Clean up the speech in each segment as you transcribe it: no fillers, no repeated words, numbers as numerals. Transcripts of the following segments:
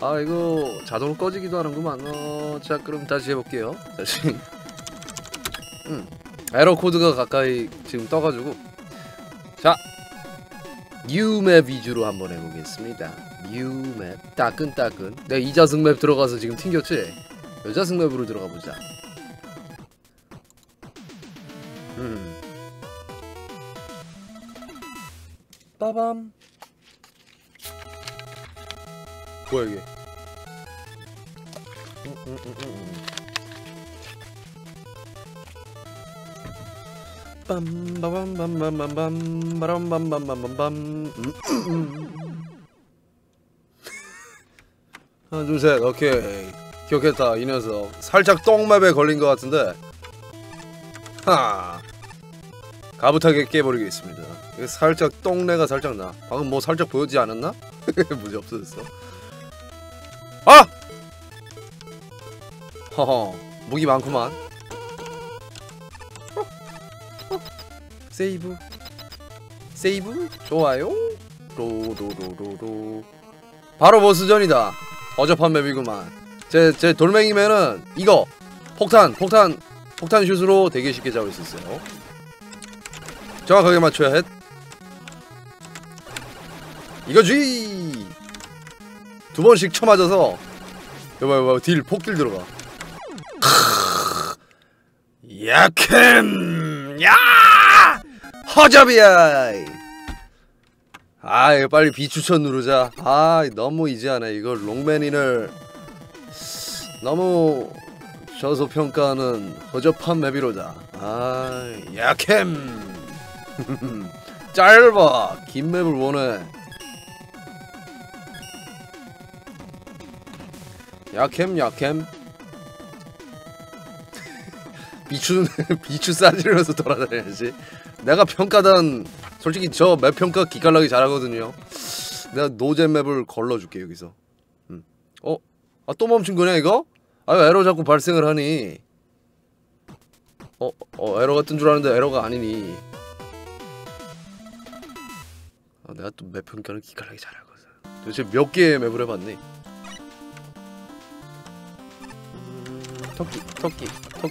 아 이거 자동으로 꺼지기도 하는구만. 자 그럼 다시 해볼게요. 다시. 에러 코드가 가까이 지금 떠가지고. 자 뉴맵 위주로 한번 해보겠습니다. 뉴맵 따끈따끈. 내가 이자승 맵 들어가서 지금 튕겼지? 여자승 맵으로 들어가보자. 빠밤. 뭐야 이게? 빰바밤밤밤밤밤 바람밤밤밤밤밤. 하나 둘 셋. 오케이 기억했다. 이 녀석 살짝 똥맵에 걸린 것 같은데 하 가부타게 깨버리겠습니다. 이게 살짝 똥내가 살짝 나. 방금 뭐 살짝 보여지지 않았나? 문제 없어졌어. 아! 허허 무기 많구만. 세이브 세이브 좋아요. 로로로로로 바로 보스전이다. 어접한 맵이구만. 제 돌멩이면은 이거 폭탄 슛으로 되게 쉽게 잡을 수 있어요. 정확하게 맞춰야 해. 이거지. 두 번씩 쳐맞아서 여봐 딜 폭딜 들어가. 야캠 야 허접이야. 아 이거 빨리 비추천 누르자. 아 너무 이지하네. 이걸 롱맨인을 너무 저소평가하는 허접한 맵이로다. 아 야캠 짧아. 긴 맵을 원해. 야캠 비추 싸지르면서 돌아다녀야지. 내가 평가단 솔직히 저 맵 평가 기깔나게 잘하거든요. 내가 노잼 맵을 걸러줄게 여기서. 아 또 멈춘 거냐 이거? 아 에러 자꾸 발생을 하니. 에러가 뜬 줄 알았는데 에러가 아니니. 아 내가 또 맵 평가를 기깔나게 잘하거든. 도대체 몇 개의 맵을 해봤니? 토끼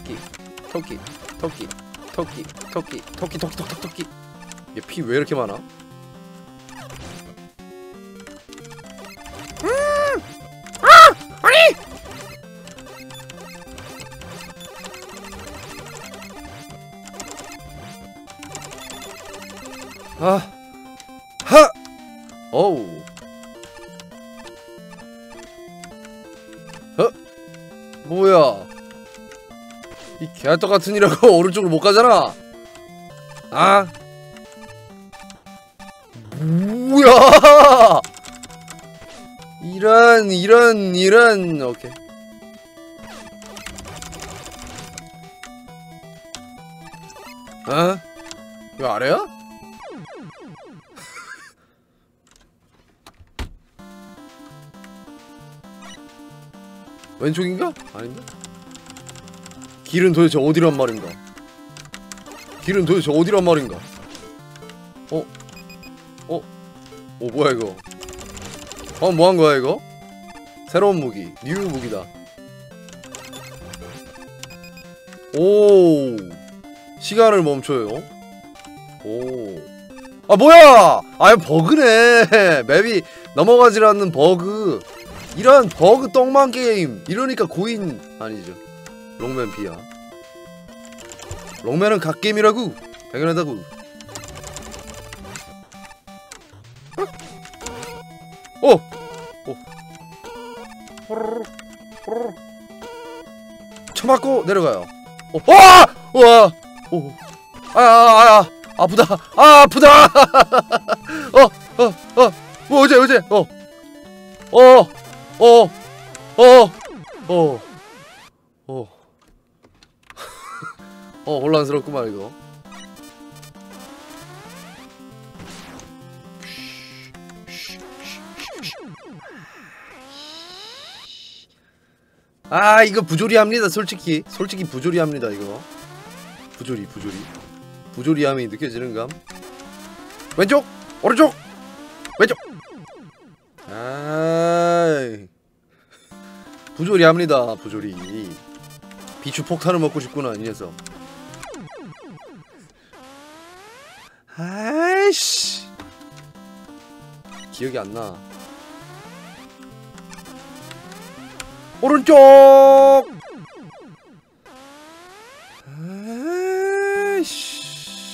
얘 피 왜 이렇게 많아? 아니! 어우 뭐야 이 개떡 같은 이라고 오른쪽으로 못 가잖아. 아 뭐야 이런 오케이. 이거 아래야? 왼쪽인가? 아닌가? 길은 도대체 어디란 말인가? 뭐야 이거? 뭐한 거야 이거? 새로운 무기, 뉴 무기다. 오, 시간을 멈춰요. 아 뭐야? 아 버그네. 맵이 넘어가질 않는 버그. 이런 버그 똥만 게임. 이러니까 고인 아니죠. 롱맨 비야. 롱맨은 갓게임이라고. 당연하다고. 쳐맞고 내려가요. 아프다. 어제 혼란스럽구만 이거. 아 이거 부조리합니다. 솔직히 부조리합니다 이거. 부조리함이 느껴지는감. 왼쪽 오른쪽 왼쪽. 아이 부조리합니다. 부조리. 비추 폭탄을 먹고 싶구나 이 녀석. 아이씨 기억이 안 나. 오른쪽. 아이씨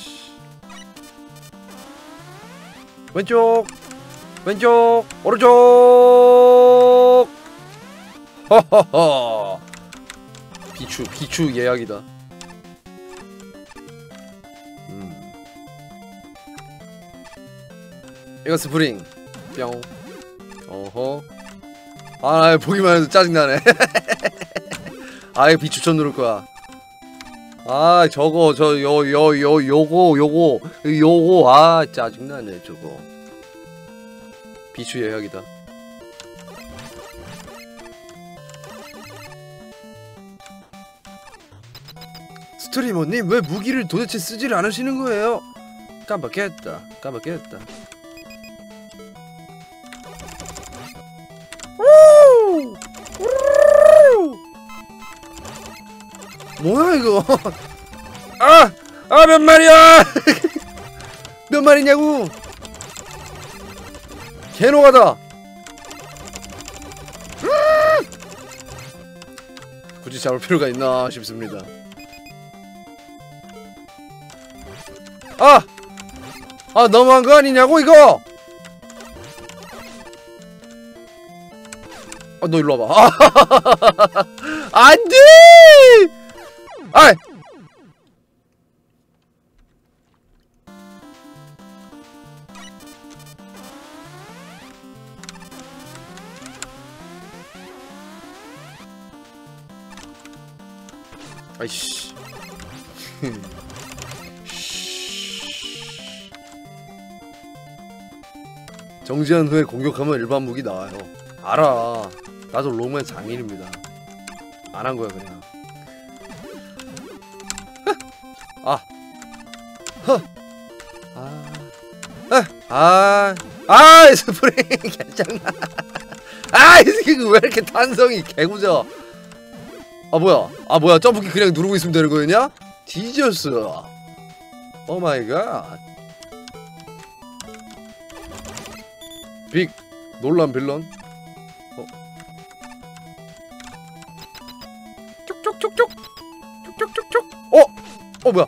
왼쪽 왼쪽 오른쪽. 허허허. 비추 예약이다. 이거 스프링 뿅. 어허. 아 보기만 해도 짜증나네. 아예 비추천 누를 거야. 아 저거 요거 아 짜증나네 저거. 비추 예약이다. 스트리머님 왜 무기를 도대체 쓰지를 않으시는 거예요? 깜빡했다. 뭐야 이거? 몇 마리야? 몇 마리냐고? 개노가다. 굳이 잡을 필요가 있나 싶습니다. 너무한 거 아니냐고 이거? 너 일로 와봐. 안돼! 아이! 아이씨. 정지한 후에 공격하면 일반 무기 나와요. 알아. 나도 롱맨 장인입니다. 안 한 거야 그냥. 스프링 괜찮아. 이 새끼 왜 이렇게 탄성이 개구져. 뭐야 점프키 그냥 누르고 있으면 되는 거였냐? 뒤졌어. 오 마이 갓. 빅 놀란 빌런. 쪽쪽쪽쪽 쪽쪽쪽쪽. 뭐야?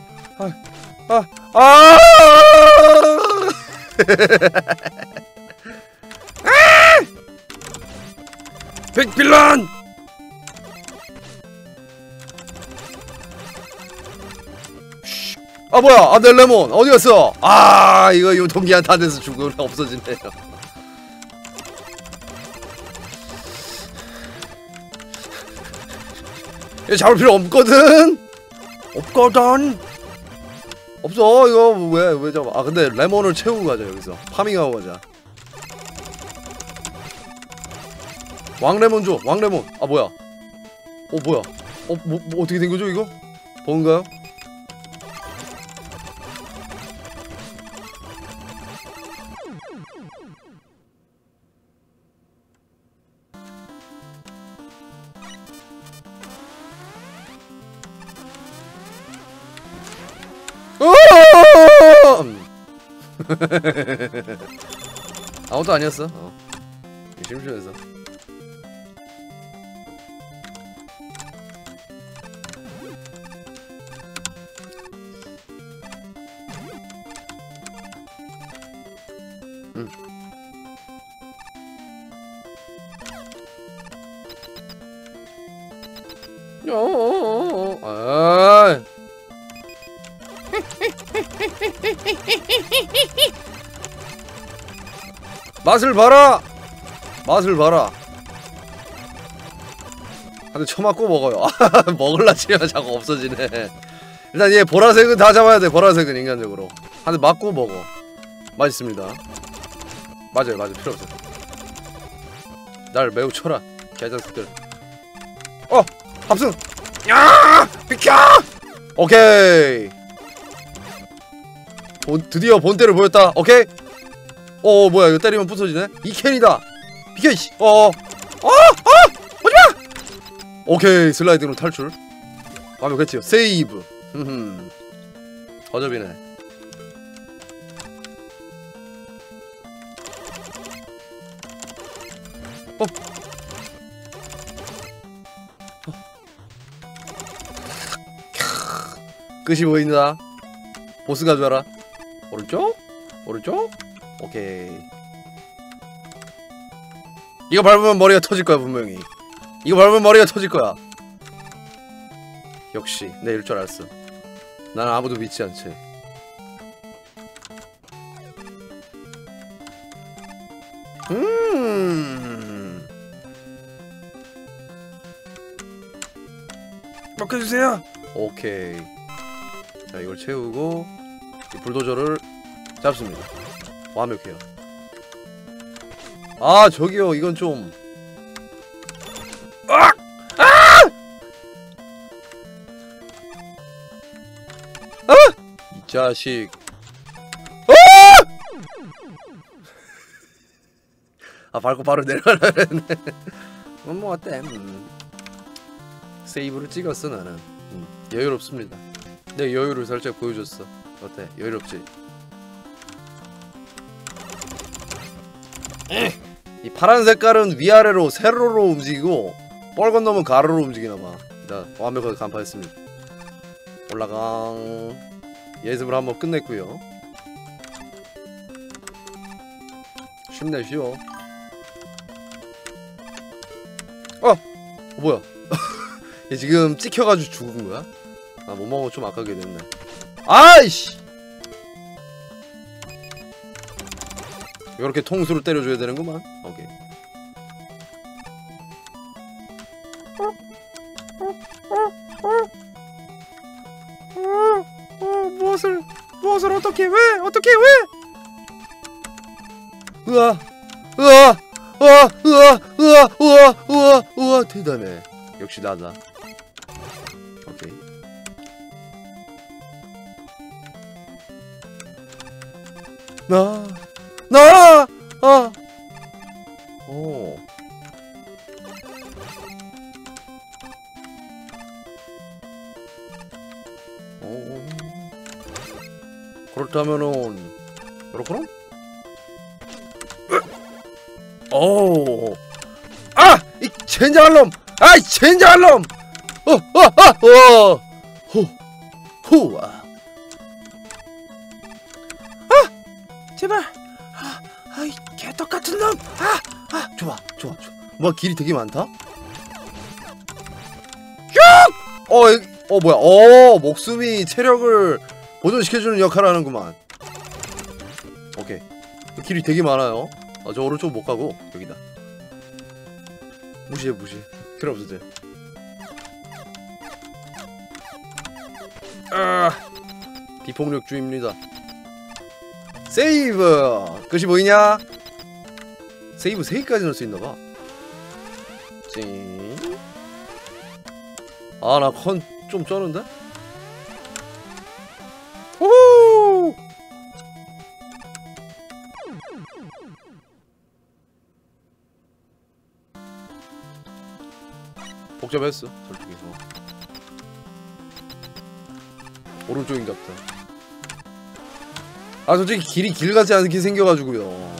빅 빌런. 뭐야? 내 레몬 어디 갔어? 이거 유통기한 다 돼서 죽으면 없어지네요. 얘 잡을 필요 없거든. 없어 이거 왜 잡아? 근데 레몬을 채우고 가자. 여기서 파밍하고 가자. 왕레몬 줘. 왕레몬. 뭐야? 뭐야? 뭐 어떻게 된 거죠 이거? 뭔가요? 아무것도 아니었어. 심심해서. 맛을 봐라! 맛을 봐라! 한 대 쳐맞고 먹어요. 먹을라 치면 자꾸 없어지네. 일단 얘 보라색은 다 잡아야 돼. 보라색은 인간적으로 한 대 맞고 먹어. 맛있습니다. 맞아요. 필요 없어. 날 매우 쳐라 개자식들. 합승! 야! 비켜! 오케이. 드디어 본때를 보였다. 오케이. 뭐야 이거 때리면 부서지네? 이 캔이다. 비켜 이씨. 오지마! 오케이, 슬라이딩으로 탈출. 완벽했지요. 세이브. 허접이네. 끝이 보인다. 보스 가져와라. 오른쪽? 오른쪽? 오케이. 이거 밟으면 머리가 터질 거야, 분명히. 이거 밟으면 머리가 터질 거야. 역시 내 이럴 줄 알았어. 난 아무도 믿지 않지. 먹혀주세요. 오케이. 자, 이걸 채우고 이 불도저를 잡습니다. 완벽해요. 아, 저기요. 이건 좀 아! 아! 아! 이 자식. 아! 아, 밟고 바로 내려가려 했네. 뭐 어때? 세이브를 찍었어 나는. 여유롭습니다. 내 여유를 살짝 보여줬어. 어때? 여유롭지? 이 파란 색깔은 위아래로 세로로 움직이고 빨간 놈은 가로로 움직이나봐. 자, 완벽하게 간파했습니다. 올라강. 예습을 한번 끝냈고요. 쉽네 쉬워. 뭐야? 얘 지금 찍혀가지고 죽은 거야? 아, 못 먹어. 좀 아깝게 됐네. 아이씨! 이렇게 통수로 때려줘야 되는구만. 오케이. 무엇을 어떻게 왜? 어떻게 왜? 으아 대단해. 역시 나다. 오케이. 오. 그렇다면은 그렇구나? 오. 아! 이 젠장할 놈! 아, 이 젠장할 놈! 후아. 아! 제발. 이 개떡 같은 놈! 좋아. 뭐 길이 되게 많다? 슉! 뭐야? 목숨이 체력을 보존시켜주는 역할을 하는구만. 오케이. 길이 되게 많아요. 저 오른쪽 못 가고 여기다. 무시해. 필요 없어도 돼. 비폭력주의입니다. 세이브! 끝이 보이냐? 세이브 3개까지 넣을 수 있나봐. 찡. 나 컨 좀 쩌는데? 호호! 복잡했어, 솔직히. 오른쪽인갑다. 솔직히 길이 길같지 않게 생겨가지고요.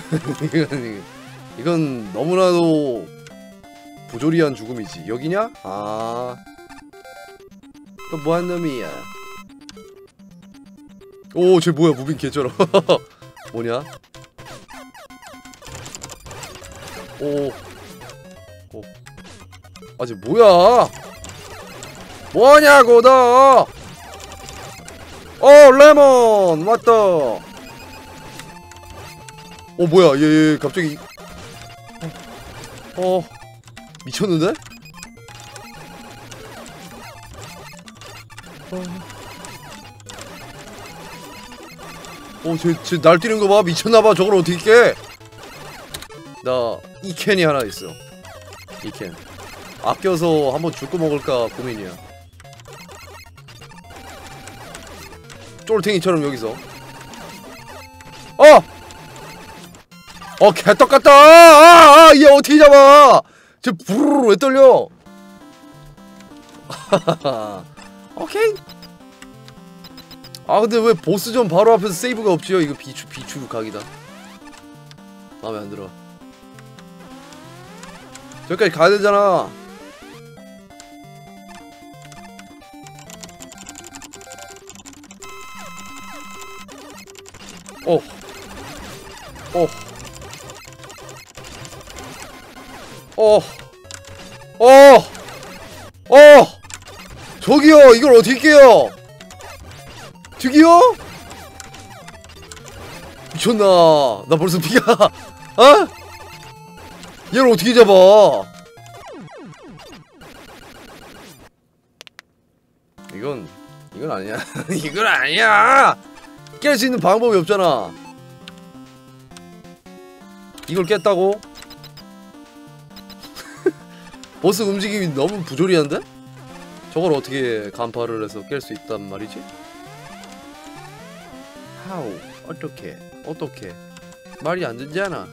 이건 너무나도 부조리한 죽음이지. 여기냐? 또 뭐한 놈이야? 오, 쟤 뭐야? 무빙 개쩔어. 뭐냐? 쟤 뭐야? 뭐냐고 너? 레몬 왔다. 뭐야? 얘 갑자기 미쳤는데? 쟤 날뛰는 거 봐. 미쳤나봐. 저걸 어떻게 깨? 나 이캔이 하나 있어. 이캔 아껴서 한번 죽고 먹을까 고민이야. 쫄탱이처럼 여기서 개떡같다. 얘 어떻게 잡아? 쟤 부르르 왜 떨려? 오케이. 아 근데 왜 보스전 바로 앞에서 세이브가 없지요? 이거 비추 각이다. 마음에 안 들어. 저기까지 가야 되잖아. 어. 어. 어. 어. 어. 저기요. 이걸 어떻게 깨요? 저기요? 미쳤나? 나 벌써 피가. 어? 얘를 어떻게 잡아? 이건 아니야. 이건 아니야. 깰 수 있는 방법이 없잖아. 이걸 깼다고? 보스 움직임이 너무 부조리한데? 저걸 어떻게 간파를 해서 깰 수 있단 말이지? How? 어떻게? 말이 안 되잖아.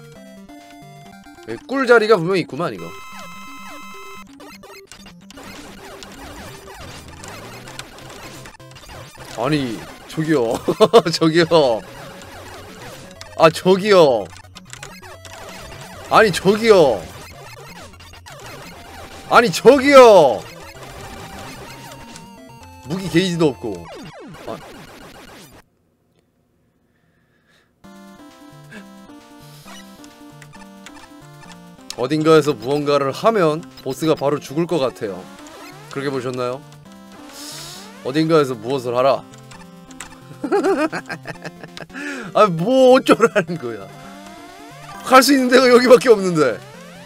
꿀자리가 분명히 있구만 이거. 아니 저기요. 저기요. 아 저기요. 아니 저기요. 아니 저기요. 무기 게이지도 없고. 아. 어딘가에서 무언가를 하면 보스가 바로 죽을 것 같아요. 그렇게 보셨나요? 어딘가에서 무엇을 하라. 아 뭐 어쩌라는 거야. 갈 수 있는 데가 여기밖에 없는데.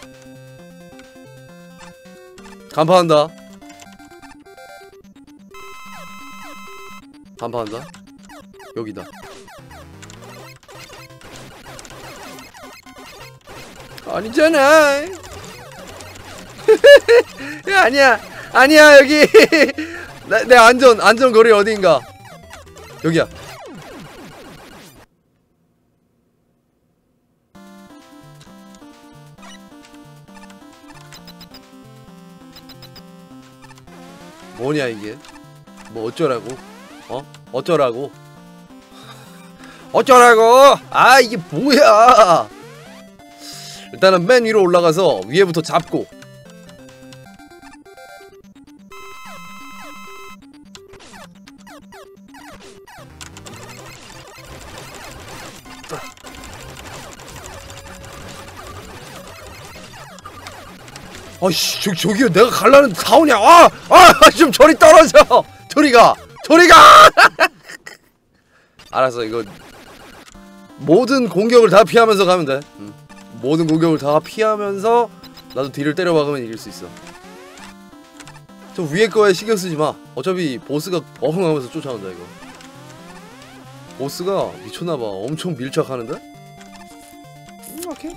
간파한다. 간파한다. 여기다. 아니잖아. 아니야 여기. 내 안전거리 어딘가. 여기야. 뭐냐 이게? 뭐 어쩌라고? 어쩌라고? 아 이게 뭐야? 일단은 맨 위로 올라가서 위에부터 잡고. 아이씨 저기요 내가 갈라는 가오냐. 좀 저리 떨어져. 저리가 알았어. 이거 모든 공격을 다 피하면서 가면 돼. 모든 공격을 다 피하면서 나도 뒤를 때려 박으면 이길 수 있어. 저 위에 거에 신경 쓰지 마. 어차피 보스가 어흥하면서 쫓아온다 이거. 보스가 미쳤나봐. 엄청 밀착하는데? 오케이.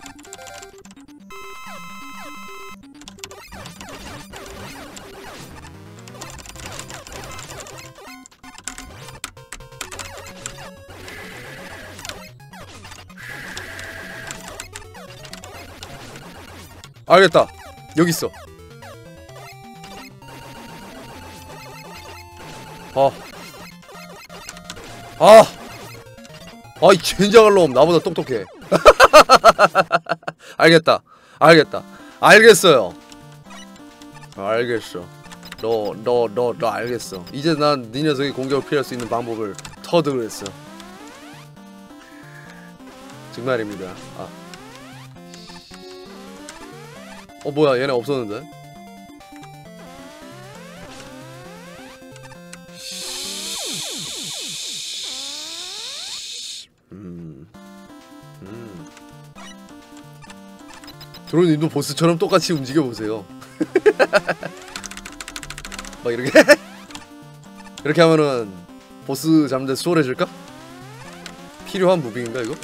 알겠다. 여기 있어. 이 젠장할 놈 나보다 똑똑해. 알겠어요. 알겠어. 너 알겠어. 이제 난 네 녀석이 공격을 피할 수 있는 방법을 터득을 했어. 정말입니다. 뭐야 얘네 없었는데? 드론님도 보스처럼 똑같이 움직여보세요. 막 이렇게 이렇게 하면은 보스 잡는데 수월해질까? 필요한 무빙인가 이거?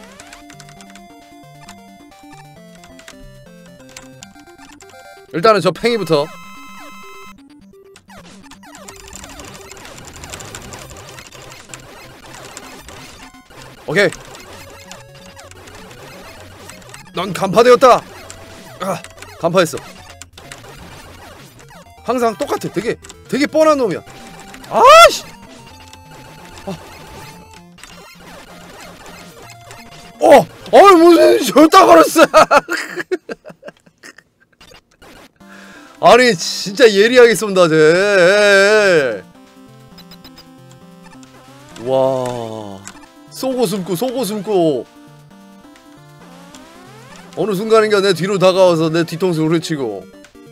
일단은 저 팽이부터. 오케이. 넌 간파되었다. 간파했어. 항상 똑같아. 되게 뻔한 놈이야. 아씨. 무슨 절다 걸었어. 아니 진짜 예리하게 쏜다 쟤. 와. 쏘고 숨고 어느 순간인가 내 뒤로 다가와서 내 뒤통수 후려치고.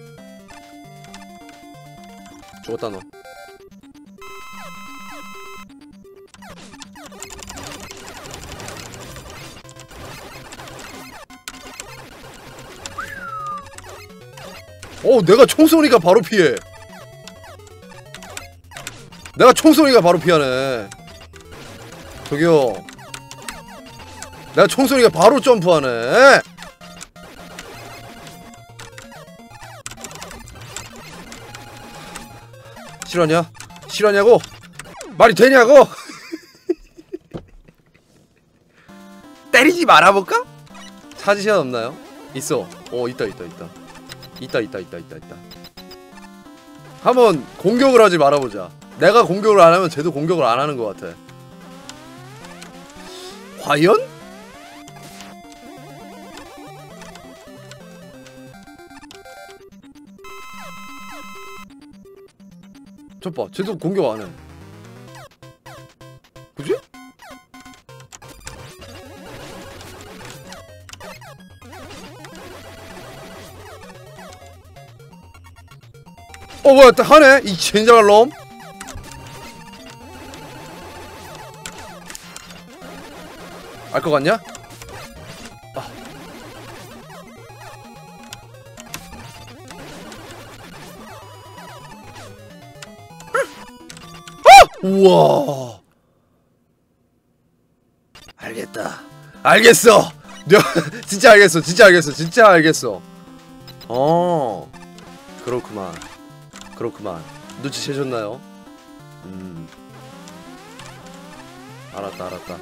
죽었다 너. 내가 총 쏘니까 바로 피해. 내가 총 쏘니까 바로 피하네. 저기요. 내가 총 쏘니까 바로 점프하네. 실화냐? 실화냐고? 말이 되냐고? 때리지 말아볼까? 찾으 시간 없나요? 있어. 있다. 한번 공격을 하지 말아보자. 내가 공격을 안하면 쟤도 공격을 안하는 것 같아. 과연? 저봐, 쟤도 공격 안해. 그지? 뭐야, 딱 하네? 이 젠장할 놈? 알 것 같냐? 우와. 알겠어. 진짜 알겠어. 그렇구만. 눈치채셨나요? 알았다.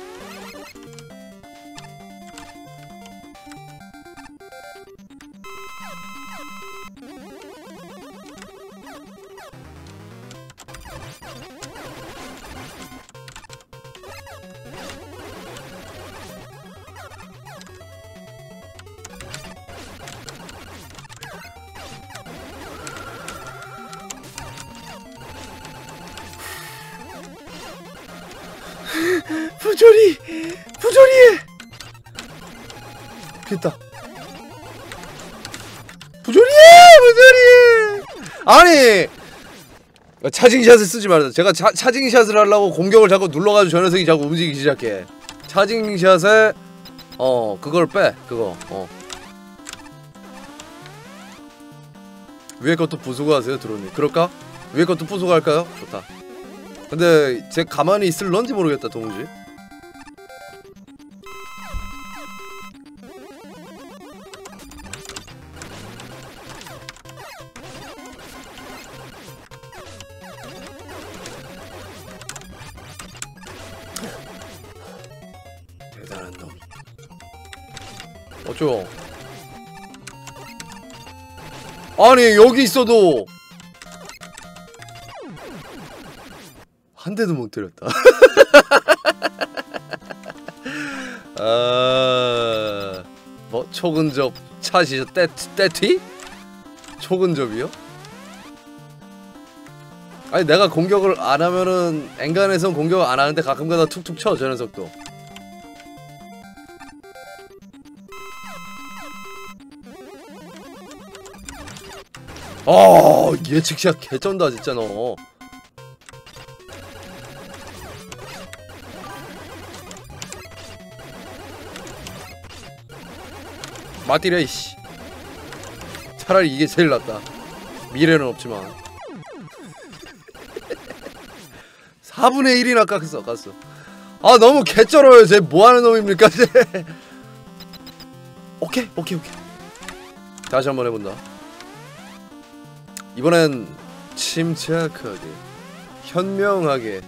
부조리해. 됐다. 부조리해. 아니 차징샷을 쓰지 말자. 제가 차징샷을 하려고 공격을 자꾸 눌러가지고 저 녀석이 자꾸 움직이기 시작해. 차징샷에 그걸 빼. 위에 것도 부수고 하세요 드론님. 그럴까? 위에 것도 부수고 할까요? 좋다. 근데 쟤 가만히 있을런지 모르겠다 동지. 대단한 놈. 어쩌? 아니 여기 있어도 한 대도 못 때렸다. 뭐 초근접 차시죠? 떼튀? 초근접이요? 아니 내가 공격을 안 하면은 엔간에선 공격을 안 하는데 가끔가다 툭툭 쳐 저 녀석도. 예측샷 개쩐다 진짜 너. 맞디래 이씨. 차라리 이게 제일 낫다. 미래는 없지만 4분의 1이나 깎았어. 너무 개쩔어요. 쟤 뭐하는 놈입니까 쟤. 오케이 다시 한번 해본다. 이번엔 침착하게 현명하게.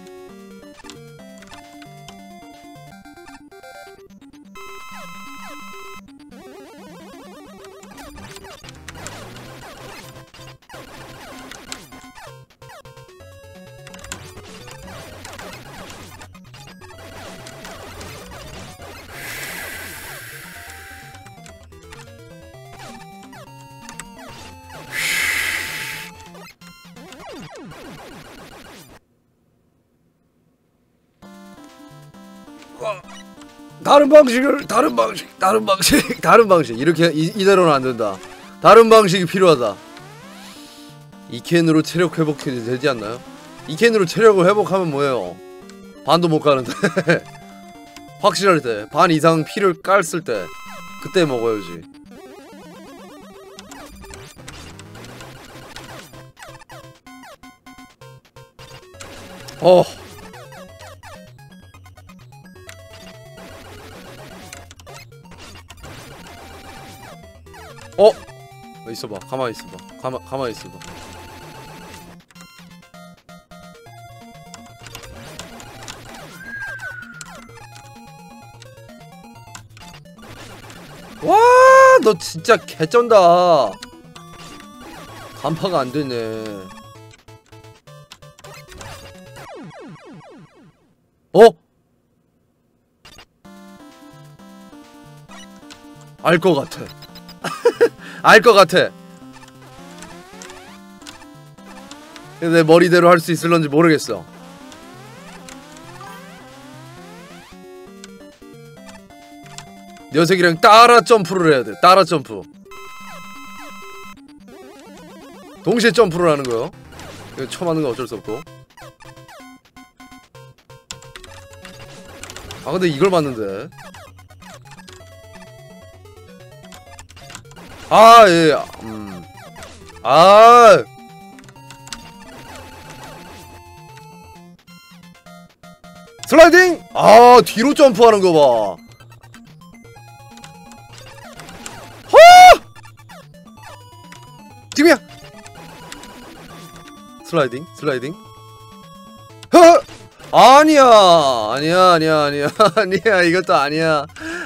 다른 방식을 다른 방식 이렇게 이대로는 안 된다. 다른 방식이 필요하다. 이 캔으로 체력 회복이 되지 않나요? 이 캔으로 체력을 회복하면 뭐예요? 반도 못 가는데. 확실할 때, 반 이상 피를 깠을 때 그때 먹어야지. 있어봐. 가만히 있어봐. 가만히 있어봐. 와, 너 진짜 개쩐다. 간파가 안 되네. 알 것 같아. 알 것 같아. 내 머리대로 할 수 있을런지 모르겠어. 녀석이랑 따라 점프를 해야 돼. 따라 점프. 동시에 점프를 하는 거요. 이거 처음 하는 건 어쩔 수 없고. 아 근데 이걸 맞는데. 아 예. 아. 슬라이딩! 아 뒤로 점프하는 거 봐. 팀이야. 슬라이딩 슬라이딩. 아니야 아니야 이것도 아니야.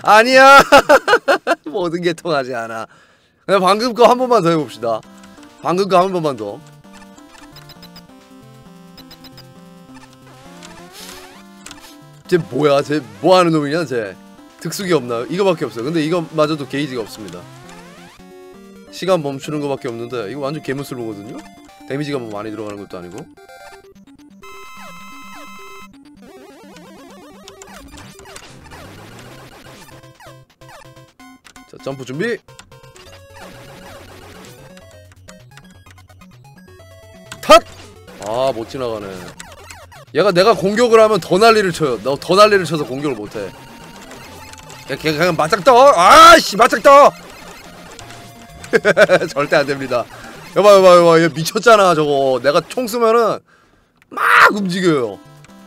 모든 게 통하지 않아. 그냥 방금 거 한 번만 더 해봅시다. 방금 거 한 번만 더. 쟤 뭐야? 쟤 뭐하는 놈이냐? 쟤 특수기 없나요? 이거밖에 없어요. 근데 이거마저도 게이지가 없습니다. 시간 멈추는 거밖에 없는데 이거 완전 개무슬보거든요? 데미지가 뭐 많이 들어가는 것도 아니고. 자 점프 준비. 탓! 아 못 지나가네. 얘가 내가 공격을 하면 더 난리를 쳐요. 너 더 난리를 쳐서 공격을 못해. 야 걔 그냥 맞짱 떠! 아씨 맞짱 떠! 절대 안됩니다. 여봐 얘 미쳤잖아 저거. 내가 총 쏘면은 막 움직여요.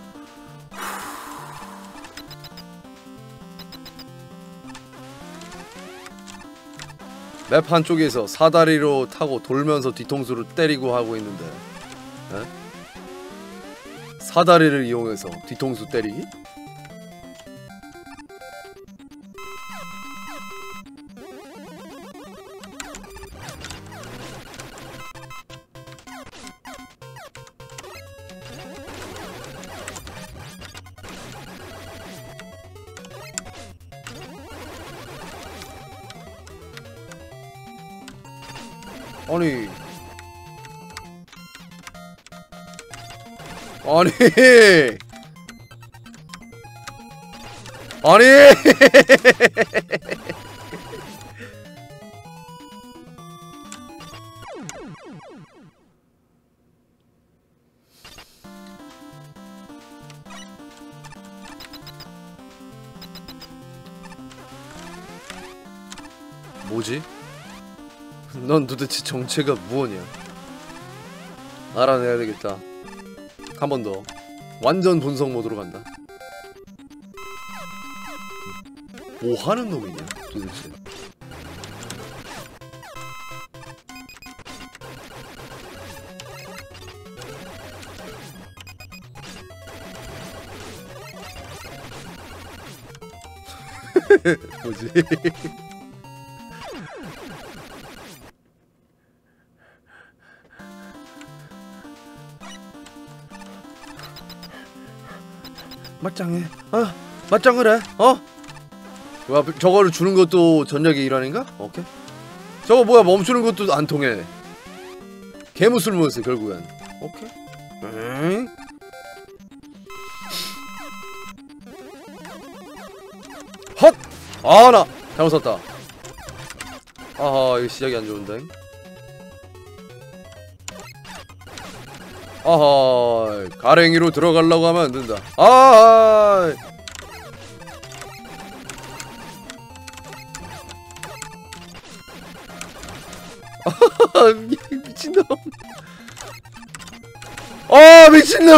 맵 한쪽에서 사다리로 타고 돌면서 뒤통수를 때리고 하고 있는데 에? 사다리를 이용해서 뒤통수 때리기? 아니 뭐지? 넌 도대체 정체가 무엇이냐? 알아내야 되겠다. 한 번 더. 완전 본성 모드로 간다. 뭐 하는 놈이냐, 도대체? 뭐지? 맞짱해. 맞짱을 해. 뭐야, 저거를 주는 것도 전략의 일환인가? 오케이. 저거 뭐야, 멈추는 것도 안 통해. 개무술모였어 결국엔. 오케이. 아, 나 잘못 샀다. 아하, 이거 시작이 안 좋은데. 아하, 가랭이로 들어가려고 하면 안 된다. 아, 미친놈. 미친놈.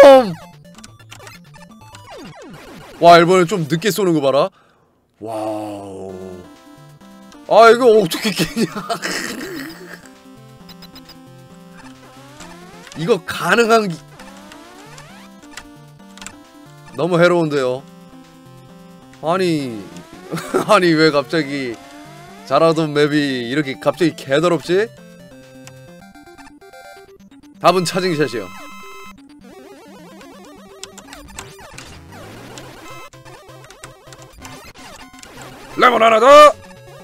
와, 일본에 좀 늦게 쏘는 거 봐라. 와우. 아, 이거 어떻게 깨냐. 이거 가능한 너무 해로운데요. 아니 아니 왜 갑자기 잘하던 맵이 이렇게 갑자기 개더럽지? 답은 차징샷이요. 레몬 하나 더!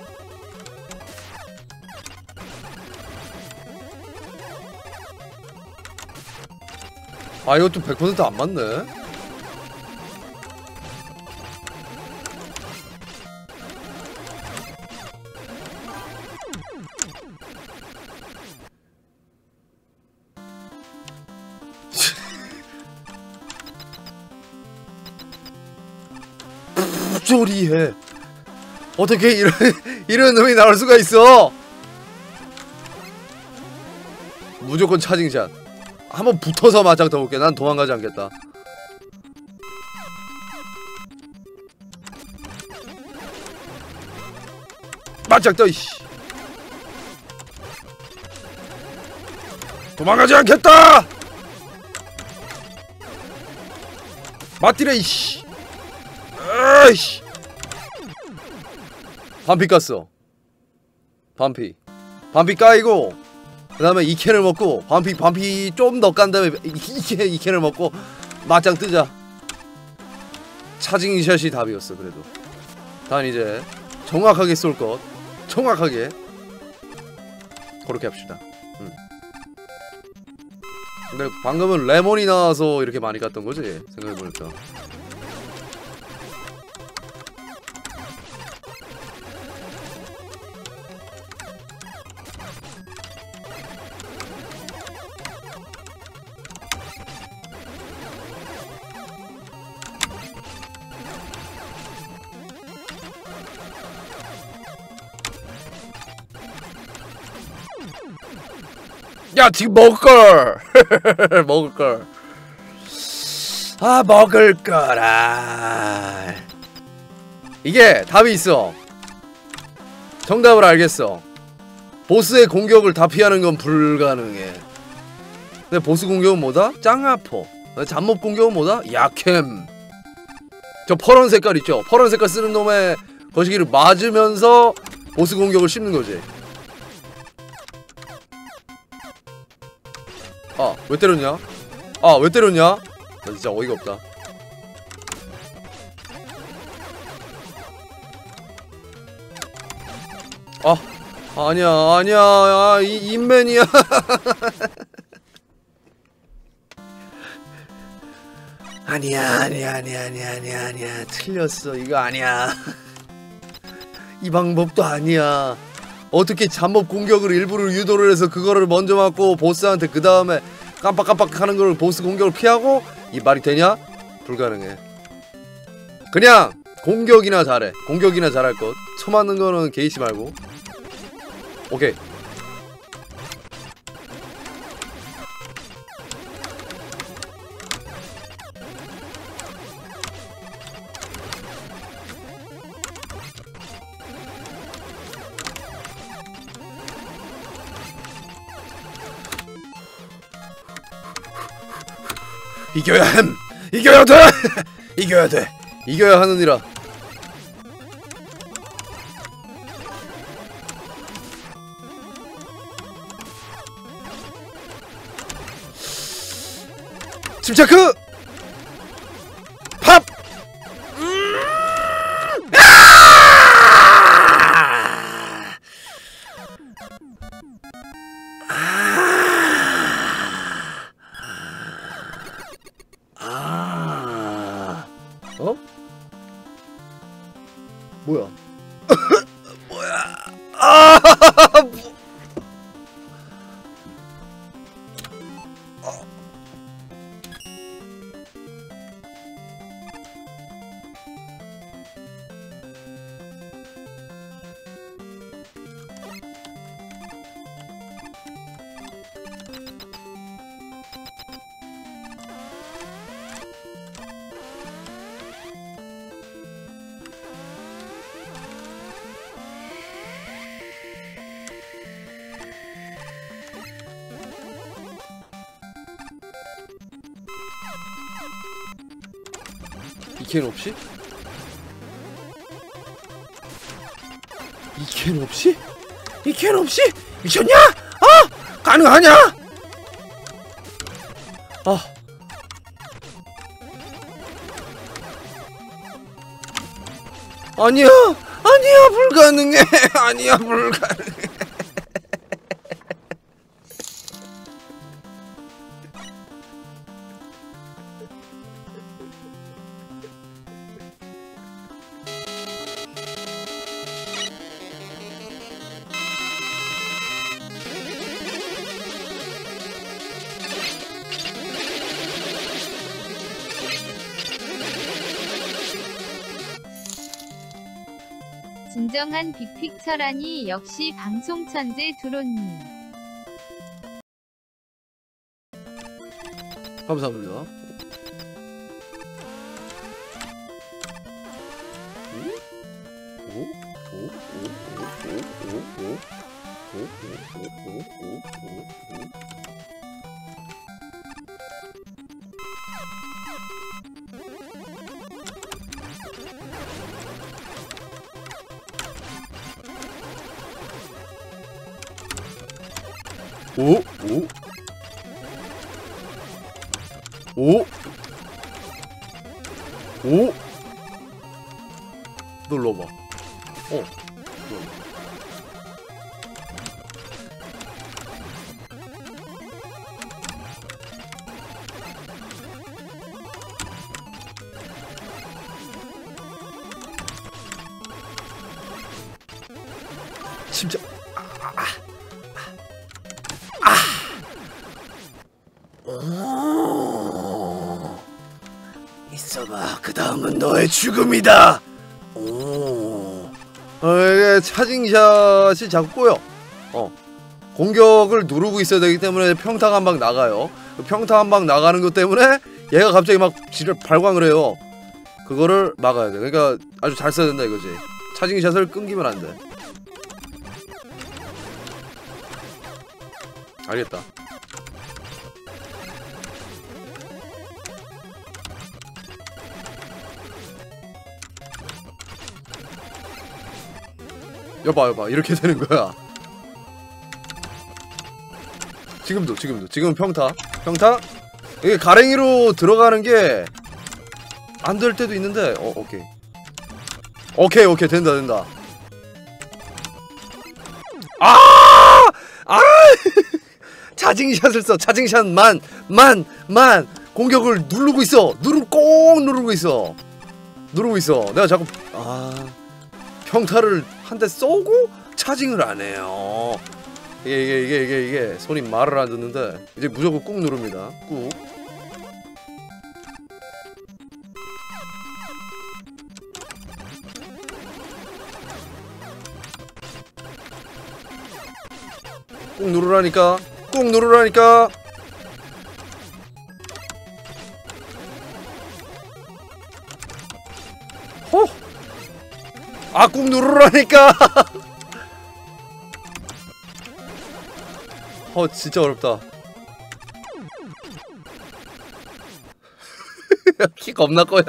아, 이것도 100% 안 맞네. 부조리해. 어떻게 이런 놈이 나올 수가 있어? 무조건 차징샷. 한번 붙어서 맞짱 떠볼게. 난 도망가지 않겠다. 맞짱 떠, 이씨. 도망가지 않겠다. 맞디래, 이씨. 아이씨. 반피 깠어. 반피 까이고, 그 다음에 2캔을 먹고 반피 좀 더 깐 다음에 2캔을 먹고 맞짱 뜨자. 차징샷이 답이었어. 그래도 단 이제 정확하게 쏠 것, 정확하게 그렇게 합시다. 근데 방금은 레몬이 나와서 이렇게 많이 갔던 거지? 생각해보니까. 야, 지금 먹을걸. 먹을걸. 아, 먹을거라. 이게 답이 있어. 정답을 알겠어. 보스의 공격을 다 피하는 건 불가능해. 근데 보스 공격은 뭐다? 짱아퍼. 잡몹 공격은 뭐다? 약햄. 저 퍼런 색깔 있죠? 퍼런 색깔 쓰는 놈의 거시기를 맞으면서 보스 공격을 씹는 거지. 아, 왜 때렸냐? 아, 왜 때렸냐? 나 진짜 어이가 없다. 아, 아니야. 아, 인맨이야. 아니야. 틀렸어. 이거 아니야. 이 방법도 아니야. 어떻게 잡몹 공격을 일부러 유도를 해서 그거를 먼저 맞고 보스한테 그 다음에 깜빡깜빡 하는 걸 보스 공격을 피하고, 이 말이 되냐? 불가능해. 그냥 공격이나 잘해. 공격이나 잘할 것. 쳐맞는 거는 개의치 말고. 오케이. 이겨야 햄! 이겨야 돼! 이겨야 돼! 이겨야 하느니라. 침착크! 팝! 어? 뭐야? 아! 이캔 없이? 이캔 없이? 이캔 없이? 미쳤냐? 아! 가능하냐? 아. 아니야! 아니야! 불가능해! 아니야! 불가능해! 진정한 빅픽처라니 역시 방송 천재 두로님. 감사합니다. 오? 오? 오? 오? 눌러봐. 진짜. 있어봐. 그 다음은 너의 죽음이다. 오. 이게 차징샷이 자꾸 꼬여. 공격을 누르고 있어야 되기 때문에 평타 한 방 나가요. 그 평타 한 방 나가는 것 때문에 얘가 갑자기 막 지를 발광을 해요. 그거를 막아야 돼. 그러니까 아주 잘 써야 된다 이거지. 차징샷을 끊기면 안 돼. 알겠다. 여봐 이렇게 되는 거야. 지금도 지금 평타 이게 가랭이로 들어가는 게 안 될 때도 있는데 오케이 된다. 차징샷을 써. 차징샷만 공격을 누르고 있어. 꼭 누르고 있어. 내가 자꾸 평타를 한 대 쏘고 차징을 안 해요. 이게 손이 말을 안 듣는데 이제 무조건 꾹 누릅니다. 꾹. 꾹 누르라니까. 꾹 누르라니까. 진짜 어렵다. 키 겁나 커요.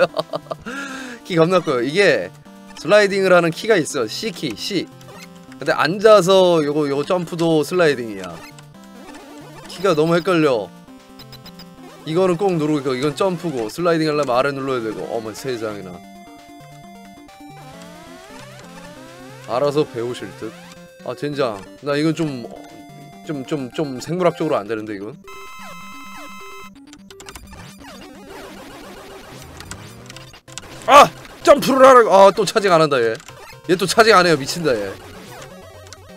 이게 슬라이딩을 하는 키가 있어. C키, C. 근데 앉아서 요거 점프도 슬라이딩이야. 키가 너무 헷갈려. 이거는 꼭 누르고 있고 이건 점프고 슬라이딩 하려면 아래 눌러야 되고. 어머 세상에나. 알아서 배우실 듯. 젠장. 나 이건 좀 생물학적으로 안 되는데 이건. 점프를 하라고. 또 차징 안 한다 얘. 얘 또 차징 안 해요. 미친다 얘.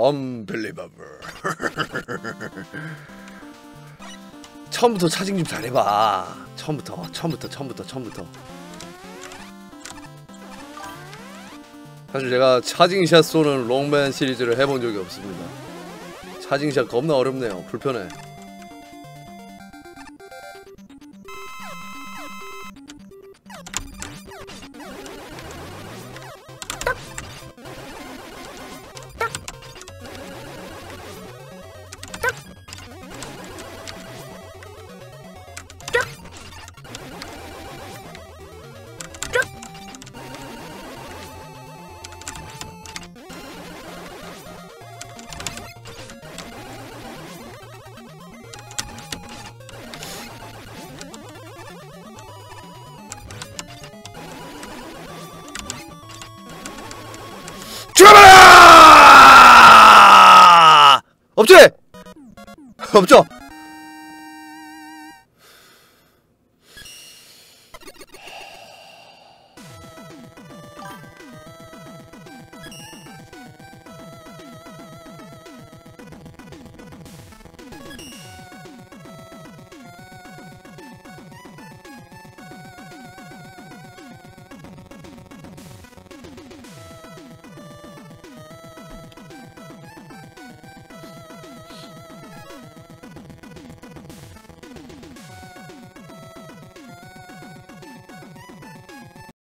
Unbelievable. 처음부터 차징 좀 잘해봐. 처음부터. 사실 제가 차징샷 쏘는 롱맨 시리즈를 해본 적이 없습니다. 차징샷 겁나 어렵네요. 불편해. 죽어봐라! 없지? 없죠?